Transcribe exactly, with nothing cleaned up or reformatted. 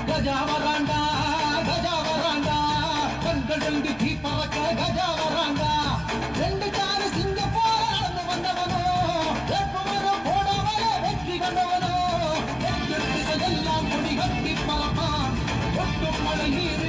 கஜா வராண்டா கஜா வராண்டா கண்கள் ரெண்டு தீ பறக்க கஜா வராண்டா ரெண்டு காரு சிங்க போல நடந்து வந்தவனோ எப்பவனோ போடாமல வெற்றி கண்டவனோ எல்லாம் முடி கட்டி பறப்பான் ஒட்டும் மழை நீர்